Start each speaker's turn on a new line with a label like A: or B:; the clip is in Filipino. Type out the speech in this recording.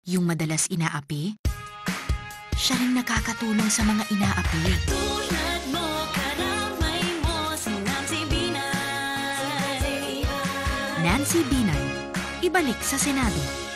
A: Yung madalas inaapi, siya rin nakakatulong sa mga inaapi.
B: Tulad mo, karamay mo, si Nancy Binay.
A: Nancy Binay, ibalik sa Senado.